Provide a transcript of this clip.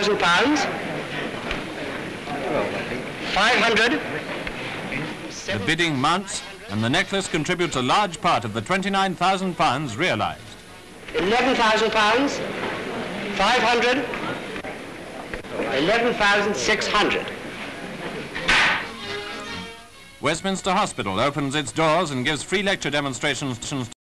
£500. 500. The bidding mounts, and the necklace contributes a large part of the £29,000 realised. £11,000. 500. 11,600. Westminster Hospital opens its doors and gives free lecture demonstrations